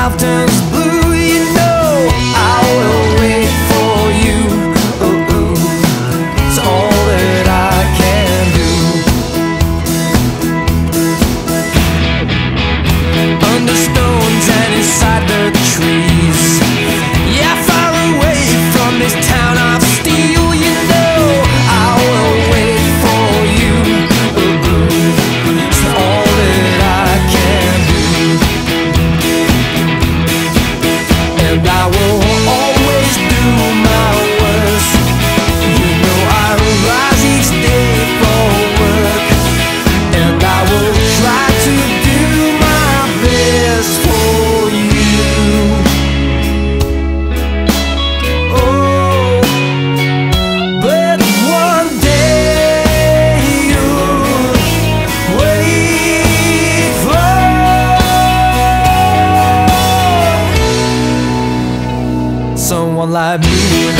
life turns blue, you know I will wait for you. It's all that I can do. Under stones and inside the trees, yeah, far away from this town of steel, you know I will wait for you. It's all that I can do. And I will always do my worst. You know I rise each day for work, and I will try to do my best for you. Oh, but one day you'll wait for someone like me.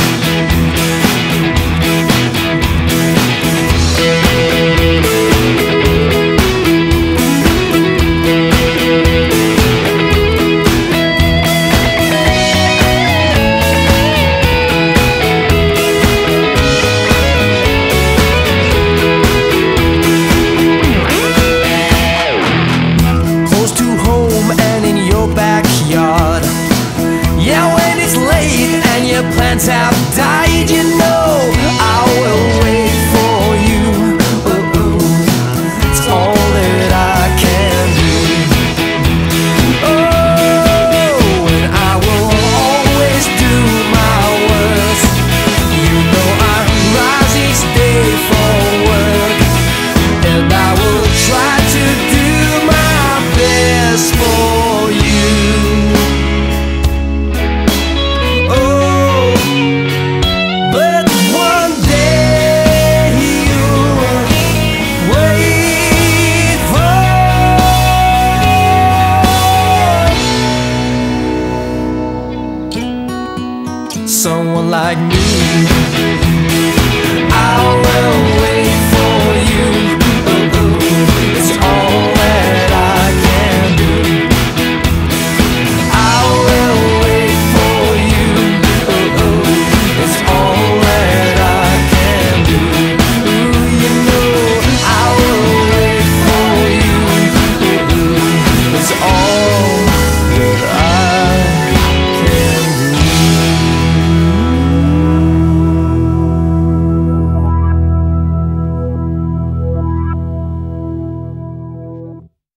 Close to home and in your backyard, yeah, when it's late and your plants have died, you know I will wait for you. It's all that I can do. Oh, and I will always do my worst. You know I rise each day for work, and I will try to do my best for you. Oh, but one day you'll wait for someone like me. I will wait.